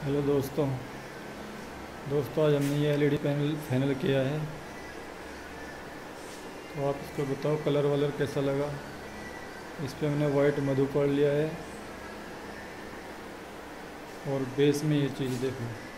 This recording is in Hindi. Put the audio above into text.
हेलो दोस्तों। आज हमने ये एलईडी पैनल फाइनल किया है, तो आप इसको बताओ कलर वलर कैसा लगा। इस पे हमने वाइट मधुकर लिया है और बेस में ये चीज़ देखो।